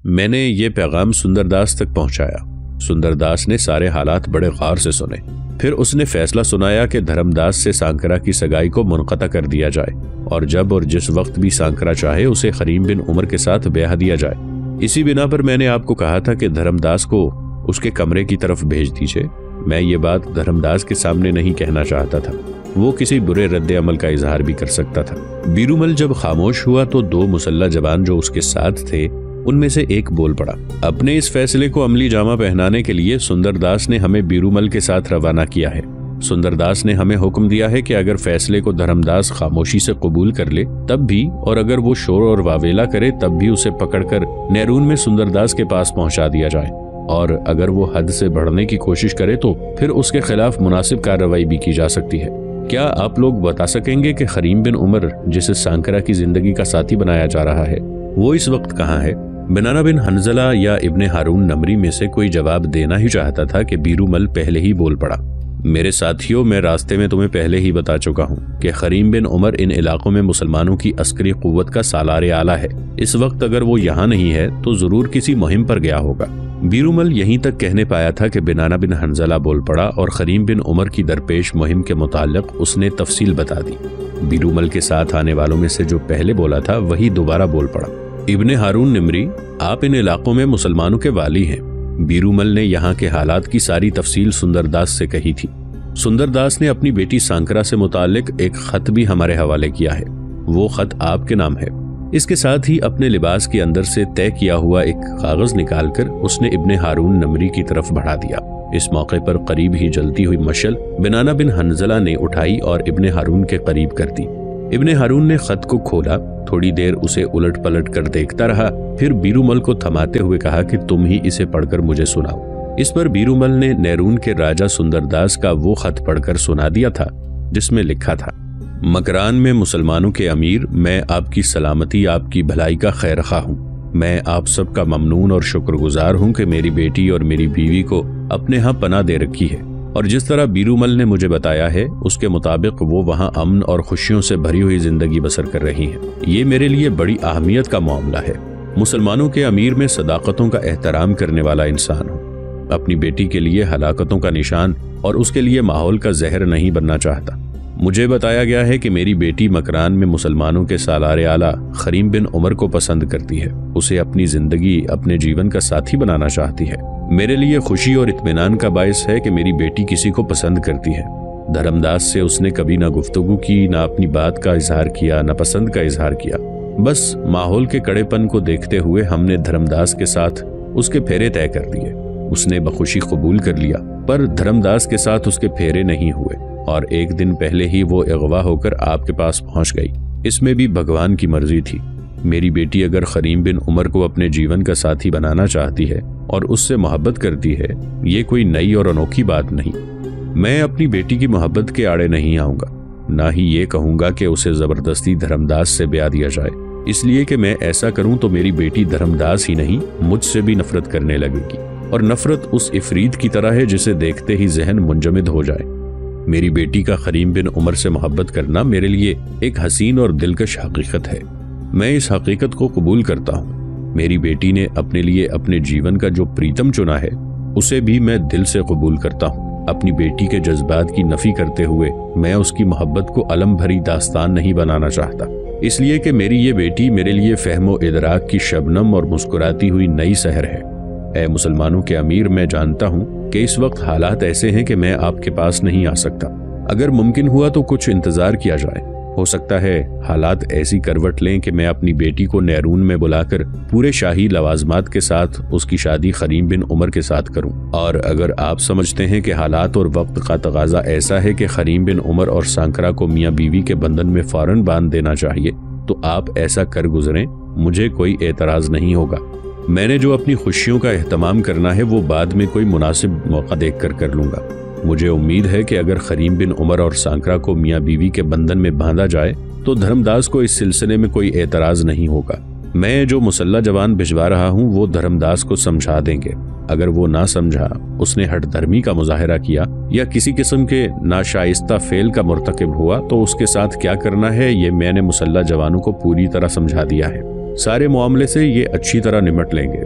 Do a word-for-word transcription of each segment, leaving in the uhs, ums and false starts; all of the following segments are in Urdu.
میں نے یہ پیغام سندر داس تک پہنچایا۔ سندر داس نے سارے حالات بڑے غور سے سنے۔ پھر اس نے فیصلہ سنایا کہ دھرم داس سے سانکرا کی سگائی کو منقطع کر دیا جائے اور جب اور جس وقت بھی سانکرا چاہے اسے خریم بن عمر کے ساتھ بیاہ دیا جائے۔ اسی بنا پر میں نے آپ کو کہا تھا کہ دھرم داس کو اس کے کمرے کی طرف بھیج دیجیے۔ میں یہ بات دھرم داس کے سامنے نہیں کہنا چاہتا تھا، وہ کسی برے رد عمل کا اظہار بھی کر سکتا تھا۔ بیرومل جب خاموش ہوا تو دو مسلح جوان جو اس کے ساتھ تھے ان میں سے ایک بول پڑا۔ اپنے اس فیصلے کو عملی جامہ پہنانے کے لیے سندر داس نے ہمیں بیرومل کے ساتھ روانہ کیا ہے۔ سندر داس نے ہمیں حکم دیا ہے کہ اگر فیصلے کو دھرم داس خاموشی سے قبول کر لے تب بھی، اور اگر وہ شور اور واویلا کرے تب بھی اسے پکڑ کر نیرون میں سندر داس کے پاس پہنچا دیا جائے، اور اگر وہ حد سے بڑھنے کی کوشش کرے تو پھر اس کے خلاف مناسب کارروائی بھی کی جا سکتی ہے۔ کیا آپ لوگ بتا سکیں گے کہ خریم بن عمر جسے سانکرا کی زندگی کا ساتھی بنایا جا رہا ہے وہ اس وقت کہاں ہے؟ بنانا بن حنظلہ یا ابن ہارون نمری میں سے کوئی جواب دینا ہی چاہتا تھا کہ بیرومل پہلے ہی بول پڑا۔ میرے ساتھیوں، میں راستے میں تمہیں پہلے ہی بتا چکا ہوں کہ خریم بن عمر ان علاقوں میں مسلمانوں کی عسکری قوت کا سالار اعلیٰ ہے۔ اس وقت اگر وہ یہاں نہیں ہے تو ضرور کسی مہم پر گیا ہوگا۔ بیرومل یہیں تک کہنے پایا تھا کہ بنانا بن حنظلہ بول پڑا اور خریم بن عمر کی درپیش مہم کے متعلق اس نے تفصیل بتا دی۔ بیرومل کے ساتھ آنے والوں میں سے جو پہلے بولا تھا وہی دوبارہ بول پڑا۔ ابن ہارون نمری، آپ ان علاقوں میں مسلمانوں کے والی ہیں۔ بیرومل نے یہاں کے حالات کی ساری تفصیل سندر داس سے کہی تھی۔ سندر داس نے اپنی بیٹی سانکرا سے متعلق ایک خط بھی ہمارے حوالے کیا ہے، وہ خط آپ کے نام ہے۔ اس کے ساتھ ہی اپنے لباس کے اندر سے طے کیا ہوا ایک کاغذ نکال کر اس نے ابن ہارون نمری کی طرف بڑھا دیا۔ اس موقع پر قریب ہی جلتی ہوئی مشعل بنانا بن حنظلہ نے اٹھائی اور ابن ہارون کے قریب کر دی۔ ابن ہارون نے خط کو کھولا، تھوڑی دیر اسے الٹ پلٹ کر دیکھتا رہا، پھر بیرومل کو تھماتے ہوئے کہا کہ تم ہی اسے پڑھ کر مجھے سناؤ۔ اس پر بیرومل نے نیرون کے راجہ سندر داس کا وہ خط پڑھ کر سنا دیا تھا جس میں لکھا تھا: مکران میں مسلمانوں کے امیر، میں آپ کی سلامتی، آپ کی بھلائی کا خیر خواہ ہوں۔ میں آپ سب کا ممنون اور شکر گزار ہوں کہ میری بیٹی اور میری بیوی کو اپنے ہاں پناہ دے رکھی ہے، اور جس طرح بیرومل نے مجھے بتایا ہے اس کے مطابق وہ وہاں امن اور خوشیوں سے بھری ہوئی زندگی بسر کر رہی ہیں۔ یہ میرے لیے بڑی اہمیت کا معاملہ ہے۔ مسلمانوں کے امیر میں صداقتوں کا احترام کرنے والا انسان ہوں۔ اپنی بیٹی کے لیے ہلاکتوں کا نشان اور اس کے لیے ماحول کا زہر نہیں بننا چاہتا۔ مجھے بتایا گیا ہے کہ میری بیٹی مکران میں مسلمانوں کے سالار اعلیٰ خریم بن عمر کو پسند کرتی ہے، اسے اپنی زندگی، اپنے جیون کا ساتھی بنانا چاہتی ہے۔ میرے لیے خوشی اور اطمینان کا باعث ہے کہ میری بیٹی کسی کو پسند کرتی ہے۔ دھرم داس سے اس نے کبھی نہ گفتگو کی، نہ اپنی بات کا اظہار کیا، نہ پسند کا اظہار کیا۔ بس ماحول کے کڑے پن کو دیکھتے ہوئے ہم نے دھرم داس کے ساتھ اس کے پھیرے طے کر دیے۔ اس نے بخوشی قبول کر لیا، پر دھرم داس کے ساتھ اس کے پھیرے نہیں ہوئے، اور ایک دن پہلے ہی وہ اغوا ہو کر آپ کے پاس پہنچ گئی۔ اس میں بھی بھگوان کی مرضی تھی۔ میری بیٹی اگر خریم بن عمر کو اپنے جیون کا ساتھی بنانا چاہتی ہے اور اس سے محبت کرتی ہے، یہ کوئی نئی اور انوکھی بات نہیں۔ میں اپنی بیٹی کی محبت کے آڑے نہیں آؤں گا، نہ ہی یہ کہوں گا کہ اسے زبردستی دھرم داس سے بیاہ دیا جائے، اس لیے کہ میں ایسا کروں تو میری بیٹی دھرم داس ہی نہیں مجھ سے بھی نفرت کرنے لگے گی، اور نفرت اس افریت کی طرح ہے جسے دیکھتے ہی ذہن منجمد ہو جائے۔ میری بیٹی کا خریم بن عمر سے محبت کرنا میرے لیے ایک حسین اور دلکش حقیقت ہے۔ میں اس حقیقت کو قبول کرتا ہوں۔ میری بیٹی نے اپنے لیے اپنے جیون کا جو پریتم چنا ہے اسے بھی میں دل سے قبول کرتا ہوں۔ اپنی بیٹی کے جذبات کی نفی کرتے ہوئے میں اس کی محبت کو علم بھری داستان نہیں بنانا چاہتا، اس لیے کہ میری یہ بیٹی میرے لیے فہم و ادراک کی شبنم اور مسکراتی ہوئی نئی سحر ہے۔ اے مسلمانوں کے امیر، میں جانتا ہوں کہ اس وقت حالات ایسے ہیں کہ میں آپ کے پاس نہیں آ سکتا۔ اگر ممکن ہوا تو کچھ انتظار کیا جائے، ہو سکتا ہے حالات ایسی کروٹ لیں کہ میں اپنی بیٹی کو نیرون میں بلا کر پورے شاہی لوازمات کے ساتھ اس کی شادی خریم بن عمر کے ساتھ کروں، اور اگر آپ سمجھتے ہیں کہ حالات اور وقت کا تقاضا ایسا ہے کہ خریم بن عمر اور سانکرا کو میاں بیوی کے بندھن میں فوراً باندھ دینا چاہیے تو آپ ایسا کر گزریں، مجھے کوئی اعتراض نہیں ہوگا۔ میں نے جو اپنی خوشیوں کا اہتمام کرنا ہے وہ بعد میں کوئی مناسب موقع دیکھ کر کر لوں گا۔ مجھے امید ہے کہ اگر خریم بن عمر اور سانکرا کو میاں بیوی کے بندھن میں باندھا جائے تو دھرم داس کو اس سلسلے میں کوئی اعتراض نہیں ہوگا۔ میں جو مسلح جوان بھجوا رہا ہوں وہ دھرم داس کو سمجھا دیں گے۔ اگر وہ نہ سمجھا، اس نے ہٹ دھرمی کا مظاہرہ کیا یا کسی قسم کے ناشائستہ فعل کا مرتکب ہوا تو اس کے ساتھ کیا کرنا ہے یہ میں نے مسلح جوانوں کو پوری طرح سمجھا دیا ہے۔ سارے معاملے سے یہ اچھی طرح نمٹ لیں گے۔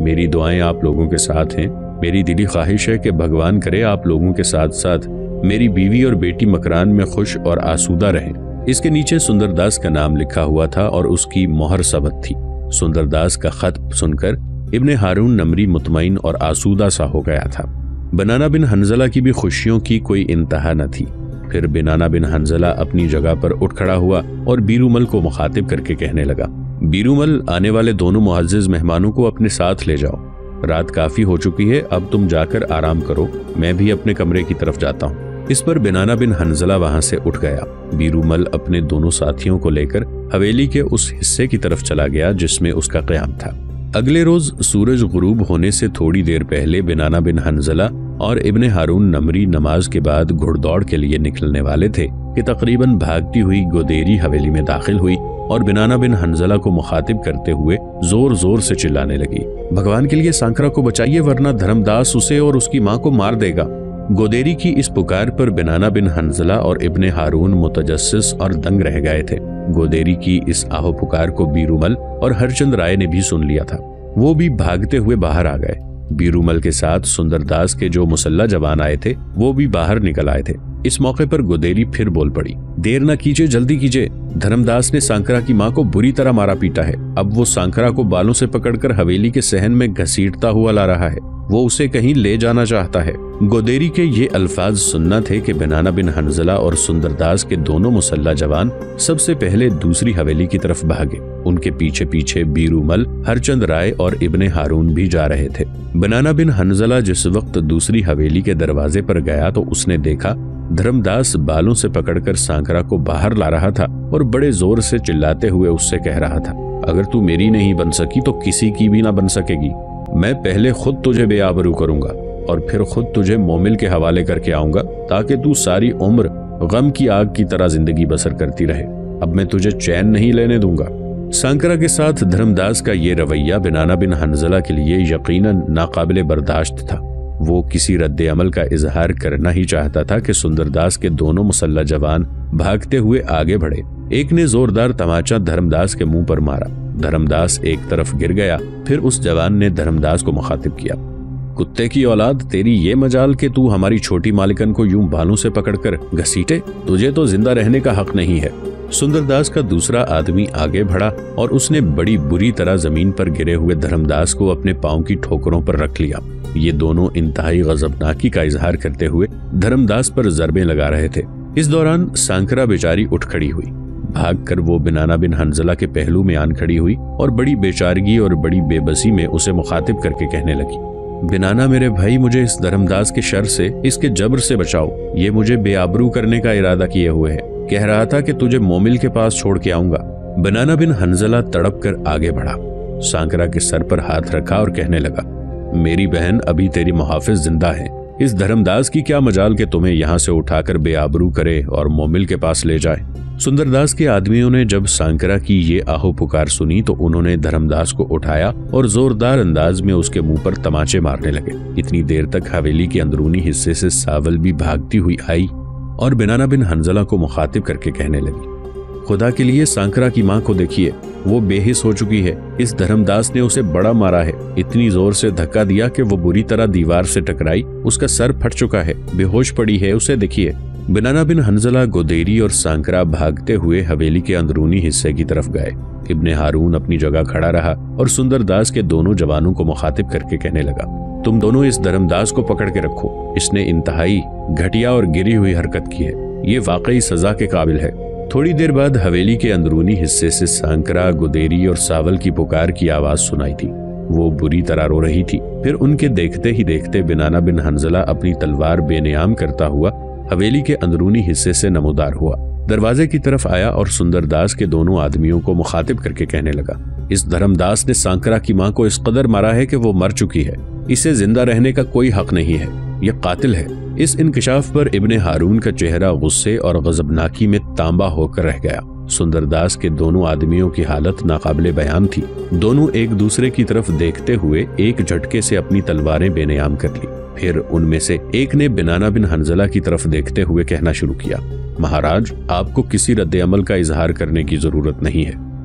میری دعائیں آپ لوگوں کے ساتھ ہیں۔ میری دلی خواہش ہے کہ بھگوان کرے آپ لوگوں کے ساتھ ساتھ میری بیوی اور بیٹی مکران میں خوش اور آسودہ رہیں۔ اس کے نیچے سندر داس کا نام لکھا ہوا تھا اور اس کی مہر ثبت تھی۔ سندر داس کا خط سن کر ابن ہارون نمری مطمئن اور آسودہ سا ہو گیا تھا۔ بنانا بن حنظلہ کی بھی خوشیوں کی کوئی انتہا نہ تھی۔ پھر بنانا بن حنظلہ اپنی جگہ پر اٹھ کھڑا ہوا اور بیرومل کو مخاطب کر کے کہنے لگا، بیرومل، آنے والے دونوں معزز مہمانوں کو اپنے ساتھ لے جاؤ۔ رات کافی ہو چکی ہے، اب تم جا کر آرام کرو، میں بھی اپنے کمرے کی طرف جاتا ہوں۔ اس پر بنانا بن حنظلہ وہاں سے اٹھ گیا۔ بیرومل اپنے دونوں ساتھیوں کو لے کر حویلی کے اس حصے کی طرف چلا گیا جس میں اس کا قیام تھا۔ اگلے روز سورج غروب ہونے سے تھوڑی دیر پہلے بنانا بن حنظلہ اور ابن ہارون نمری نماز کے بعد گھڑ دوڑ کے لیے نکلنے والے تھے کہ تقریباً بھاگتی ہوئی گودیری حویلی میں داخل ہوئی اور بنانا بن حنظلہ کو مخاطب کرتے ہوئے زور زور سے چلانے لگی، بھگوان کے لیے سانکرا کو بچائیے ورنہ دھرم داس اسے اور اس کی ماں کو مار دے گا۔ گودیری کی اس پکار پر بنانا بن حنظلہ اور ابن ہارون متجسس اور دنگ رہ گئے تھے۔ گودیری کی اس آہو پکار کو بیرومل اور ہرچند رائے نے بھی سن لیا تھا۔ وہ بھی بھاگتے ہوئے باہر آ گئے۔ بیرومل کے ساتھ سندر داس کے جو مسلح جوان آئے تھے وہ بھی باہر نکل آئے تھے۔ اس موقع پر گودیری پھر بول پڑی، دیر نہ کیجیے، جلدی کیجیے، دھرم داس نے سانکرا کی ماں کو بری طرح مارا پیٹا ہے۔ اب وہ سانکرا کو بالوں سے پکڑ کر حویلی کے صحن میں گھسیٹتا ہوا لا رہا ہے، وہ اسے کہیں لے جانا چاہتا ہے۔ گودیری کے یہ الفاظ سننا تھے کہ بنانا بن حنظلہ اور سندر داس کے دونوں مسلح جوان سب سے پہلے دوسری حویلی کی طرف بھاگے۔ ان کے پیچھے پیچھے بیرومل، ہرچند رائے اور ابن ہارون بھی جا رہے تھے۔ بنانا بن حنظلہ جس وقت دوسری حویلی کے دروازے پر گیا تو اس نے دیکھا دھرم داس بالوں سے پکڑ کر سانکرا کو باہر لا رہا تھا اور بڑے زور سے چلاتے ہوئے اس سے کہہ رہا تھا، اگر تو میری نہیں بن سکی تو کسی کی بھی نہ بن سکے گی۔ میں پہلے خود تجھے بے آبرو کروں گا اور پھر خود تجھے مومل کے حوالے کر کے آؤں گا تاکہ تو ساری عمر غم کی آگ کی طرح زندگی بسر کرتی رہے۔ اب میں تجھے چین نہیں لینے دوں گا۔ سانکرا کے ساتھ دھرم داس کا یہ رویہ بنانا بن حنظلہ کے لیے یقیناً ناقابل برداشت تھا۔ وہ کسی رد عمل کا اظہار کرنا ہی چاہتا تھا کہ سندر داس کے دونوں مسلح جوان بھاگتے ہوئے آگے بڑھے۔ ایک نے زوردار تماچا دھرم داس کے منہ پر مارا۔ دھرم داس ایک طرف گر گیا۔ پھر اس جوان نے دھرم داس کو مخاطب کیا، کتے کی اولاد، تیری یہ مجال کہ تو ہماری چھوٹی مالکن کو یوں بالوں سے پکڑ کر گھسیٹے، تجھے تو زندہ رہنے کا حق نہیں ہے۔ سندر داس کا دوسرا آدمی آگے بڑھا اور اس نے بڑی بری طرح زمین پر گرے ہوئے دھرم داس کو اپنے پاؤں کی ٹھوکروں پر رکھ لیا۔ یہ دونوں انتہائی غضبناکی کا اظہار کرتے ہوئے دھرم داس پر ضربیں لگا رہے تھے۔ اس دوران سانکرا بیچاری اٹھ کھڑی ہوئی، بھاگ کر وہ بنانا بن حنظلہ کے پہلو میں آن کھڑی ہوئی اور بڑی بیچارگی اور بڑی بے بسی میں اسے مخاطب کر کے کہنے لگی، بنانا میرے بھائی، مجھے اس دھرم داس کے شر سے، اس کے جبر سے بچاؤ، یہ مجھے بے آبرو کرنے کا ارادہ کیے ہوئے ہے، کہہ رہا تھا کہ تجھے مومل کے پاس چھوڑ کے آؤں گا۔ بنانا بن حنظلہ تڑپ کر آگے بڑھا، سانکرا کے سر پر ہاتھ رکھا اور کہنے لگا، میری بہن، ابھی تیری محافظ زندہ ہے، اس دھرم داس کی کیا مجال کہ تمہیں یہاں سے اٹھا کر بے آبرو کرے اور مومل کے پاس لے جائے۔ سندر داس کے آدمیوں نے جب سانکرا کی یہ آہو پکار سنی تو انہوں نے دھرم داس کو اٹھایا اور زوردار انداز میں اس کے منہ پر تماچے مارنے لگے۔ اتنی دیر تک حویلی کے اندرونی حصے سے ساول بھی بھاگتی ہوئی آئی اور بنانا بن حنظلہ کو مخاطب کر کے کہنے لگی، خدا کے لیے سانکرا کی ماں کو دیکھیے، وہ بے حس ہو چکی ہے، اس دھرم داس نے اسے بڑا مارا ہے، اتنی زور سے دھکا دیا کہ وہ بری طرح دیوار سے ٹکرائی، اس کا سر پھٹ چکا ہے، بے ہوش پڑی ہے، اسے دیکھیے۔ بنانا بن حنظلہ، گودیری اور سانکرا بھاگتے ہوئے حویلی کے اندرونی حصے کی طرف گئے۔ ابن ہارون اپنی جگہ کھڑا رہا اور سندر داس کے دونوں جوانوں کو مخاطب کر کے کہنے لگا، تم دونوں اس دھرم داس کو پکڑ کے رکھو، اس نے انتہائی گھٹیا اور گری ہوئی حرکت کی ہے، یہ واقعی سزا کے قابل ہے۔ تھوڑی دیر بعد حویلی کے اندرونی حصے سے سانکرا، گودیری اور ساول کی پکار کی آواز سنائی تھی۔ وہ بری طرح رو رہی تھی۔ پھر ان کے دیکھتے ہی دیکھتے بنانا بن حنظلہ اپنی تلوار بے نیام کرتا ہوا حویلی کے اندرونی حصے سے نمودار ہوا، دروازے کی طرف آیا اور سندر داس کے دونوں آدمیوں کو مخاطب کر کے کہنے لگا، اس دھرم داس نے سانکرا کی ماں کو اس قدر مارا ہے کہ وہ مر چکی ہے، اسے زندہ رہنے کا کوئی حق نہیں ہے، یہ قاتل ہے۔ اس انکشاف پر ابن ہارون کا چہرہ غصے اور غضبناکی میں تانبا ہو کر رہ گیا۔ سندر داس کے دونوں آدمیوں کی حالت ناقابل بیان تھی۔ دونوں ایک دوسرے کی طرف دیکھتے ہوئے ایک جھٹکے سے اپنی تلواریں بے نیام کر لی۔ پھر ان میں سے ایک نے بنانا بن حنظلہ کی طرف دیکھتے ہوئے کہنا شروع کیا، مہاراج، آپ کو کسی رد عمل کا اظہار کرنے کی ضرورت نہیں ہے،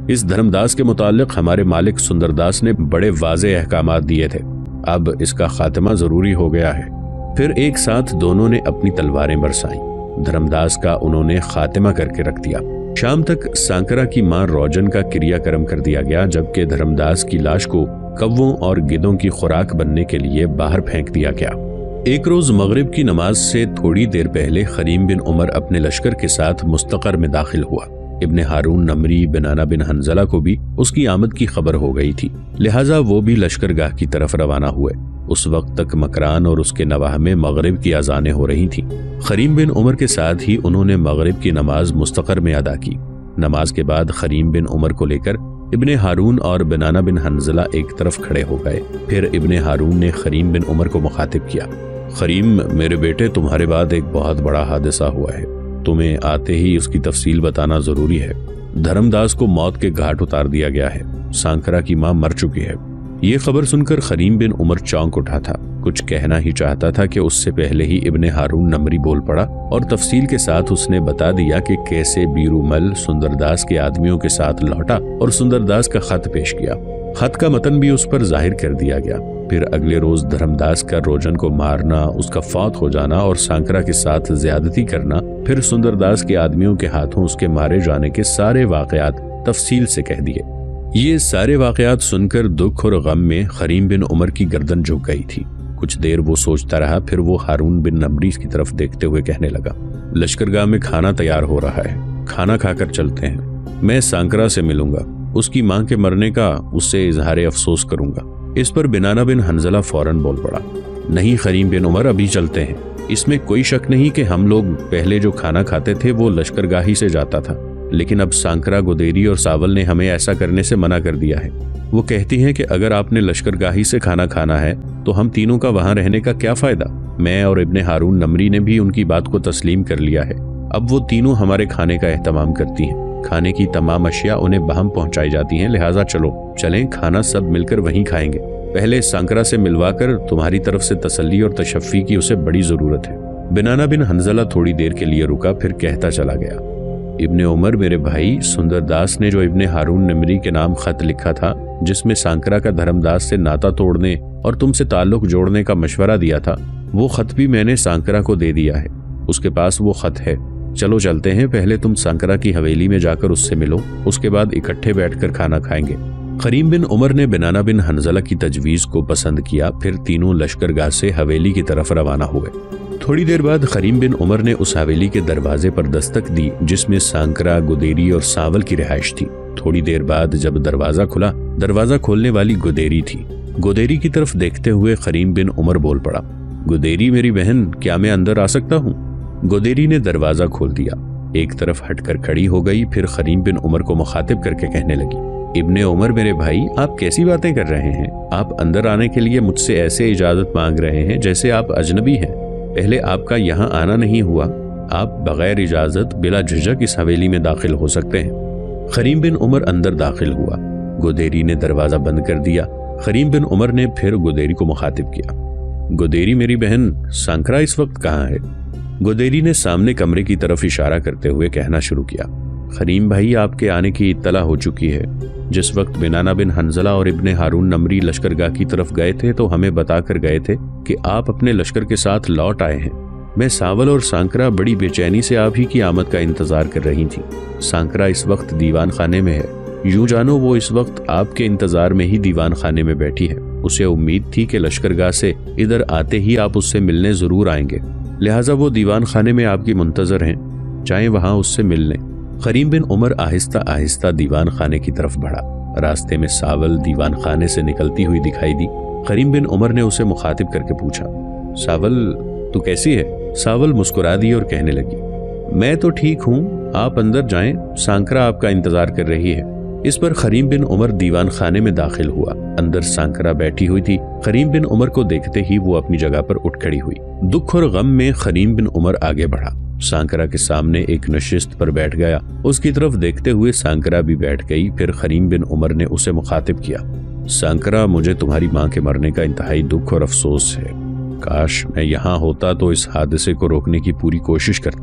اس دھرمداس کے متعلق ہمارے مالک سندر داس نے بڑے واضح احکامات دیے تھے، اب اس کا خاتمہ ضروری ہو گیا ہے۔ پھر ایک ساتھ دونوں نے اپنی تلواریں برسائیں۔ دھرمداس کا انہوں نے خاتمہ کر کے رکھ دیا۔ شام تک سانکرا کی ماں روجن کا کریا کرم کر دیا گیا، جبکہ دھرمداس کی لاش کو کووں اور گدوں کی خوراک بننے کے لیے باہر پھینک دیا گیا۔ ایک روز مغرب کی نماز سے تھوڑی دیر پہلے خریم بن عمر اپنے لشکر کے ساتھ مستقر میں داخل ہوا۔ ابن ہارون نمری بنانا بن حنزلہ کو بھی اس کی آمد کی خبر ہو گئی تھی، لہٰذا وہ بھی لشکر گاہ کی طرف روانہ ہوئے۔ اس وقت تک مکران اور اس کے نواح میں مغرب کی اذانیں ہو رہی تھیں۔ خریم بن عمر کے ساتھ ہی انہوں نے مغرب کی نماز مستقر میں ادا کی۔ نماز کے بعد خریم بن عمر کو لے کر ابن ہارون اور بنانا بن حنزلہ ایک طرف کھڑے ہو گئے۔ پھر ابن ہارون نے خریم بن عمر کو مخاطب کیا، خریم میرے بیٹے، تمہارے بعد ایک بہت بڑا حادثہ ہوا ہے، تمہیں آتے ہی اس کی تفصیل بتانا ضروری ہے۔ دھرمداس کو موت کے گھاٹ اتار دیا گیا ہے، سانکرا کی ماں مر چکی ہے۔ یہ خبر سن کر خریم بن عمر چونک اٹھا تھا، کچھ کہنا ہی چاہتا تھا کہ اس سے پہلے ہی ابن ہارون نمری بول پڑا اور تفصیل کے ساتھ اس نے بتا دیا کہ کیسے بیرو مل سندرداس کے آدمیوں کے ساتھ لوٹا اور سندرداس کا خط پیش کیا۔ خط کا متن بھی اس پر ظاہر کر دیا گیا۔ پھر اگلے روز دھرمداس کا روجن کو مارنا، اس کا فوت ہو جانا اور سانکرا کے ساتھ زیادتی کرنا، پھر سندرداس کے آدمیوں کے ہاتھوں اس کے مارے جانے کے سارے واقعات تفصیل سے کہہ دیے۔ یہ سارے واقعات سن کر دکھ اور غم میں خریم بن عمر کی گردن جھک گئی تھی۔ کچھ دیر وہ سوچتا رہا، پھر وہ ہارون بن نمری کی طرف دیکھتے ہوئے کہنے لگا، لشکرگاہ میں کھانا تیار ہو رہا ہے، کھانا کھا کر چلتے ہیں۔ میں سانکرا سے ملوں گا، اس کی ماں کے مرنے کا اس سے اظہار افسوس کروں گا۔ اس پر بنانا بن حنزلہ فوراً بول پڑا، نہیں خریم بن عمر، ابھی چلتے ہیں۔ اس میں کوئی شک نہیں کہ ہم لوگ پہلے جو کھانا کھاتے تھے وہ لشکرگاہی سے جاتا تھا، لیکن اب سانکرا، گودیری اور ساول نے ہمیں ایسا کرنے سے منع کر دیا ہے۔ وہ کہتی ہیں کہ اگر آپ نے لشکرگاہی سے کھانا کھانا ہے تو ہم تینوں کا وہاں رہنے کا کیا فائدہ؟ میں اور ابن ہارون نمری نے بھی ان کی بات کو تسلیم کر لیا ہے۔ اب وہ تینوں ہمارے کھانے کا اہتمام کرتی ہیں، کھانے کی تمام اشیاء انہیں بہم پہنچائی جاتی ہیں، لہٰذا چلو چلیں، کھانا سب مل کر وہیں کھائیں گے۔ پہلے سانکرا سے ملوا کر تمہاری طرف سے تسلی اور تشفی کی اسے بڑی ضرورت ہے۔ بنانا بن حنزلہ تھوڑی دیر کے لیے رکا، پھر کہتا چلا گیا، ابن عمر میرے بھائی، سندرداس نے جو ابن ہارون نمری کے نام خط لکھا تھا جس میں سانکرا کا دھرمداس سے ناتا توڑنے اور تم سے تعلق جوڑنے کا مشورہ دیا تھا، وہ خط بھی میں نے سانکرا کو دے دیا ہے۔ اس کے پاس وہ خط ہے۔ چلو چلتے ہیں، پہلے تم سانکرا کی حویلی میں جا کر اس سے ملو، اس کے بعد اکٹھے بیٹھ کر کھانا کھائیں گے۔ خریم بن عمر نے بنانا بن حنزلہ کی تجویز کو پسند کیا، پھر تینوں لشکرگاہ سے حویلی کی طرف روانہ ہوئے۔ تھوڑی دیر بعد خریم بن عمر نے اس حویلی کے دروازے پر دستک دی جس میں سانکرا، گودیری اور ساول کی رہائش تھی۔ تھوڑی دیر بعد جب دروازہ کھلا، دروازہ کھولنے والی گودیری تھی۔ گودیری کی طرف دیکھتے ہوئے خریم بن عمر بول پڑا، گودیری میری بہن، کیا میں اندر آ سکتا ہوں؟ گودیری نے دروازہ کھول دیا، ایک طرف ہٹ کر کھڑی ہو گئی، پھر خریم بن عمر کو مخاطب کر کے کہنے لگی، ابن عمر میرے بھائی، آپ کیسی باتیں کر رہے ہیں؟ آپ اندر آنے کے لیے مجھ سے ایسے اجازت مانگ رہے ہیں جیسے آپ اجنبی ہیں۔ پہلے آپ کا یہاں آنا نہیں ہوا، آپ بغیر اجازت بلا جھجک اس حویلی میں داخل ہو سکتے ہیں۔ خریم بن عمر اندر داخل ہوا، گودیری نے دروازہ بند کر دیا۔ خریم بن عمر نے پھر گودیری کو مخاطب کیا، گودیری میری بہن، سانکرا اس وقت کہاں ہے؟ گودیری نے سامنے کمرے کی طرف اشارہ کرتے ہوئے کہنا شروع کیا، خریم بھائی، آپ کے آنے کی اطلاع ہو چکی ہے۔ جس وقت بنانا بن حنزلہ اور ابن ہارون نمری لشکرگاہ کی طرف گئے تھے تو ہمیں بتا کر گئے تھے کہ آپ اپنے لشکر کے ساتھ لوٹ آئے ہیں۔ میں ساول اور سانکرا بڑی بے چینی سے آپ ہی کی آمد کا انتظار کر رہی تھی۔ سانکرا اس وقت دیوان خانے میں ہے، یوں جانو وہ اس وقت آپ کے انتظار میں ہی دیوان خانے میں بیٹھی ہے۔ اسے امید تھی کہ لشکرگاہ سے ادھر آتے ہی آپ اس سے ملنے ضرور آئیں گے، لہٰذا وہ دیوان خانے میں آپ کی منتظر ہیں، چاہے وہاں اس سے مل لیں۔ خریم بن عمر آہستہ آہستہ دیوان خانے کی طرف بڑھا۔ راستے میں ساول دیوان خانے سے نکلتی ہوئی دکھائی دی۔ خریم بن عمر نے اسے مخاطب کر کے پوچھا، ساول تو کیسی ہے؟ ساول مسکرا دی اور کہنے لگی، میں تو ٹھیک ہوں، آپ اندر جائیں، سانکرا آپ کا انتظار کر رہی ہے۔ اس پر خریم بن عمر دیوان خانے میں داخل ہوا۔ اندر سانکرا بیٹھی ہوئی تھی۔ خریم بن عمر کو دیکھتے ہی وہ اپنی جگہ پر اٹھ کھڑی ہوئی۔ دکھ اور غم میں خریم بن عمر آگے بڑھا، سانکرا کے سامنے ایک نشست پر بیٹھ گیا۔ اس کی طرف دیکھتے ہوئے سانکرا بھی بیٹھ گئی۔ پھر خریم بن عمر نے اسے مخاطب کیا، سانکرا، مجھے تمہاری ماں کے مرنے کا انتہائی دکھ اور افسوس ہے۔ کاش میں یہاں ہوتا تو اس حادثے کو روکنے کی پوری کوشش کرتا۔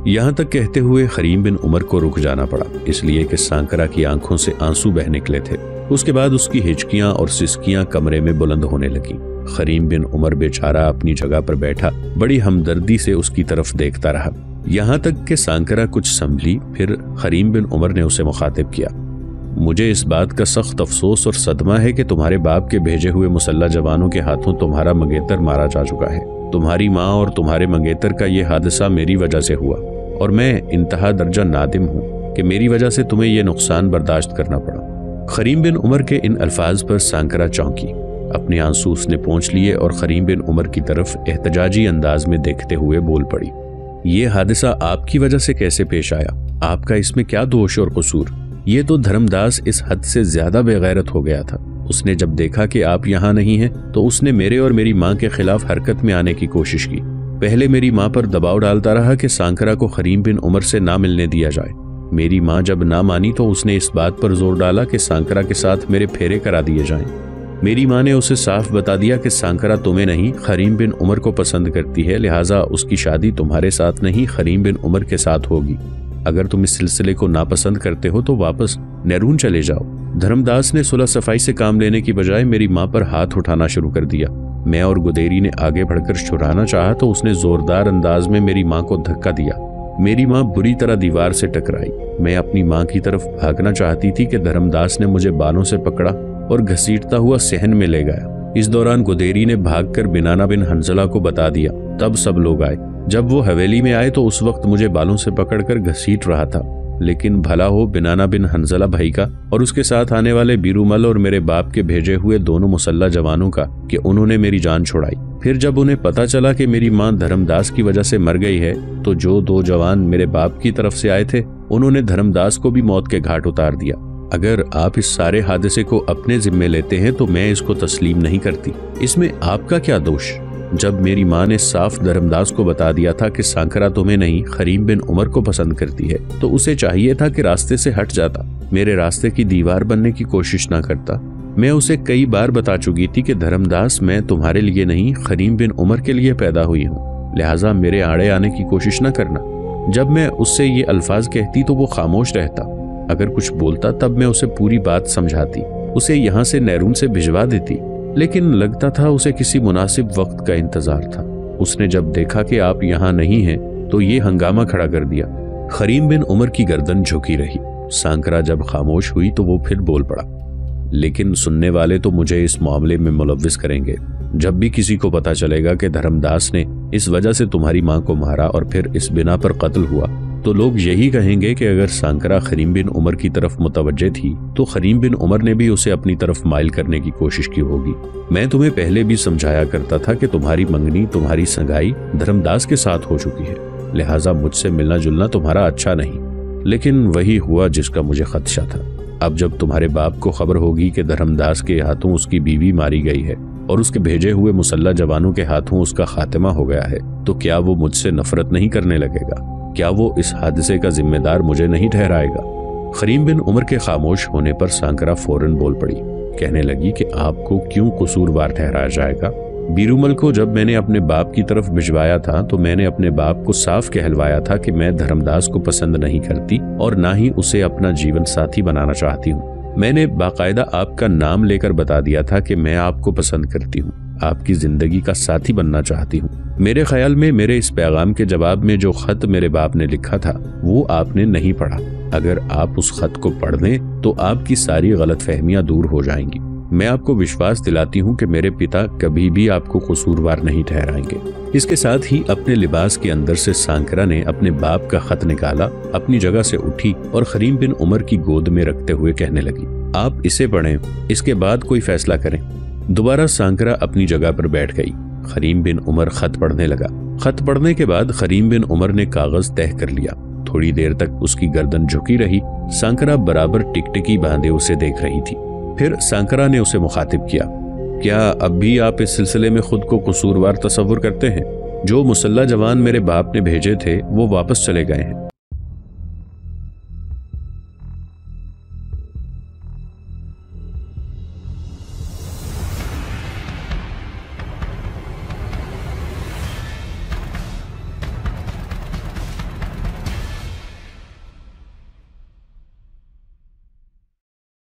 यहाँ تک کہتے ہوئے خریم بن عمر کو رک جانا پڑا، اس لیے کہ سانکرا کی آنکھوں سے آنسو بہ نکلے تھے۔ اس کے بعد اس کی ہچکیاں اور سسکیاں کمرے میں بلند ہونے لگیں۔ خریم بن عمر بیچارہ اپنی جگہ پر بیٹھا بڑی ہمدردی سے اس کی طرف دیکھتا رہا، یہاں تک کہ سانکرا کچھ سنبھلی۔ پھر خریم بن عمر نے اسے مخاطب کیا، مجھے اس بات کا سخت افسوس اور صدمہ ہے کہ تمہارے باپ کے بھیجے ہوئے مسلح جوانوں کے ہاتھوں تمہارا منگیتر مارا جا چکا ہے۔ تمہاری ماں اور تمہارے منگیتر کا یہ حادثہ میری وجہ سے ہوا، اور میں انتہا درجہ نادم ہوں کہ میری وجہ سے تمہیں یہ نقصان برداشت کرنا پڑا۔ خریم بن عمر کے ان الفاظ پر سانکرا چونکی، اپنے آنسو اس نے پونچھ لیے اور خریم بن عمر کی طرف احتجاجی انداز میں دیکھتے ہوئے بول پڑی، یہ حادثہ آپ کی وجہ سے کیسے پیش آیا؟ آپ کا اس میں کیا دوش اور قصور؟ یہ تو دھرم داس اس حد سے زیادہ بے غیرت ہو گیا تھا۔ اس نے جب دیکھا کہ آپ یہاں نہیں ہیں تو اس نے میرے اور میری ماں کے خلاف حرکت میں آنے کی کوشش کی۔ پہلے میری ماں پر دباؤ ڈالتا رہا کہ سانکرا کو خریم بن عمر سے نہ ملنے دیا جائے۔ میری ماں جب نہ مانی تو اس نے اس بات پر زور ڈالا کہ سانکرا کے ساتھ میرے پھیرے کرا دیے جائیں۔ میری ماں نے اسے صاف بتا دیا کہ سانکرا تمہیں نہیں خریم بن عمر کو پسند کرتی ہے، لہٰذا اس کی شادی تمہارے ساتھ نہیں خریم بن عمر کے ساتھ ہوگی۔ اگر تم اس سلسلے کو ناپسند کرتے ہو تو واپس نیرون چلے جاؤ۔ دھرم داس نے صلح صفائی سے کام لینے کی بجائے میری ماں پر ہاتھ اٹھانا شروع کر دیا۔ میں اور گدیری نے آگے بڑھ کر چھڑانا چاہا تو اس نے زوردار انداز میں میری ماں کو دھکا دیا۔ میری ماں بری طرح دیوار سے ٹکرائی۔ میں اپنی ماں کی طرف بھاگنا چاہتی تھی کہ دھرم داس نے مجھے بالوں سے پکڑا اور گھسیٹتا ہوا صحن میں لے گیا۔ اس دوران گدیری نے بھاگ کر بنانا بن حنظلہ کو بتا دیا، تب سب لوگ آئے۔ جب وہ حویلی میں آئے تو اس وقت مجھے بالوں سے پکڑ کر گھسیٹ رہا تھا، لیکن بھلا ہو بنانا بن حنظلہ بھائی کا اور اس کے ساتھ آنے والے بیرومل اور میرے باپ کے بھیجے ہوئے دونوں مسلح جوانوں کا کہ انہوں نے میری جان چھڑائی۔ پھر جب انہیں پتا چلا کہ میری ماں دھرم داس کی وجہ سے مر گئی ہے تو جو دو جوان میرے باپ کی طرف سے آئے تھے انہوں نے دھرم داس کو بھی موت کے گھاٹ اتار دیا۔ اگر آپ اس سارے حادثے کو اپنے ذمے لیتے ہیں تو میں اس کو تسلیم نہیں کرتی۔ اس میں آپ کا کیا دوش؟ جب میری ماں نے صاف دھرم داس کو بتا دیا تھا کہ سانکرا تمہیں نہیں خریم بن عمر کو پسند کرتی ہے تو اسے چاہیے تھا کہ راستے سے ہٹ جاتا، میرے راستے کی دیوار بننے کی کوشش نہ کرتا۔ میں اسے کئی بار بتا چکی تھی کہ دھرم داس میں تمہارے لیے نہیں خریم بن عمر کے لیے پیدا ہوئی ہوں، لہٰذا میرے آڑے آنے کی کوشش نہ کرنا۔ جب میں اس سے یہ الفاظ کہتی تو وہ خاموش رہتا، اگر کچھ بولتا تب میں اسے پوری بات سمجھاتی، اسے یہاں سے نیرون سے بھجوا دیتی، لیکن لگتا تھا اسے کسی مناسب وقت کا انتظار تھا۔ اس نے جب دیکھا کہ آپ یہاں نہیں ہیں تو یہ ہنگامہ کھڑا کر دیا۔ خریم بن عمر کی گردن جھکی رہی۔ سانکرا جب خاموش ہوئی تو وہ پھر بول پڑا، لیکن سننے والے تو مجھے اس معاملے میں ملوث کریں گے۔ جب بھی کسی کو پتا چلے گا کہ دھرم داس نے اس وجہ سے تمہاری ماں کو مارا اور پھر اس بنا پر قتل ہوا تو لوگ یہی کہیں گے کہ اگر سانکرا خریم بن عمر کی طرف متوجہ تھی تو خریم بن عمر نے بھی اسے اپنی طرف مائل کرنے کی کوشش کی ہوگی۔ میں تمہیں پہلے بھی سمجھایا کرتا تھا کہ تمہاری منگنی تمہاری سگائی دھرم داس کے ساتھ ہو چکی ہے، لہٰذا مجھ سے ملنا جلنا تمہارا اچھا نہیں، لیکن وہی ہوا جس کا مجھے خدشہ تھا۔ اب جب تمہارے باپ کو خبر ہوگی کہ دھرم داس کے ہاتھوں اس کی بیوی ماری گئی ہے اور اس کے بھیجے ہوئے مسلح جوانوں کے ہاتھوں اس کا خاتمہ ہو گیا ہے تو کیا وہ مجھ سے نفرت نہیں کرنے لگے گا؟ کیا وہ اس حادثے کا ذمہ دار مجھے نہیں ٹھہرائے گا؟ خریم بن عمر کے خاموش ہونے پر سانکرا فوراً بول پڑی، کہنے لگی کہ آپ کو کیوں قصوروار ٹھہرایا جائے گا؟ بیرومل کو جب میں نے اپنے باپ کی طرف بھجوایا تھا تو میں نے اپنے باپ کو صاف کہلوایا تھا کہ میں دھرم داس کو پسند نہیں کرتی اور نہ ہی اسے اپنا جیون ساتھی بنانا چاہتی ہوں۔ میں نے باقاعدہ آپ کا نام لے کر بتا دیا تھا کہ میں آپ کو پسند کرتی ہوں، آپ کی زندگی کا ساتھی بننا چاہتی ہوں۔ میرے خیال میں میرے اس پیغام کے جواب میں جو خط میرے باپ نے لکھا تھا وہ آپ نے نہیں پڑھا۔ اگر آپ اس خط کو پڑھ لیں تو آپ کی ساری غلط فہمیاں دور ہو جائیں گی۔ میں آپ کو وشواس دلاتی ہوں کہ میرے پتا کبھی بھی آپ کو قصوروار نہیں ٹھہرائیں گے۔ اس کے ساتھ ہی اپنے لباس کے اندر سے سانکرا نے اپنے باپ کا خط نکالا، اپنی جگہ سے اٹھی اور خریم بن عمر کی گود میں رکھتے ہوئے کہنے لگی، آپ اسے پڑھیں، اس کے بعد کوئی فیصلہ کریں۔ دوبارہ سانکرا اپنی جگہ پر بیٹھ گئی۔ خریم بن عمر خط پڑھنے لگا۔ خط پڑھنے کے بعد خریم بن عمر نے کاغذ تہہ کر لیا۔ تھوڑی دیر تک اس کی گردن جھکی رہی۔ سانکرا برابر ٹکٹکی باندھے اسے دیکھ رہی تھی۔ پھر سانکرا نے اسے مخاطب کیا، کیا اب بھی آپ اس سلسلے میں خود کو قصوروار تصور کرتے ہیں؟ جو مسلح جوان میرے باپ نے بھیجے تھے وہ واپس چلے گئے ہیں،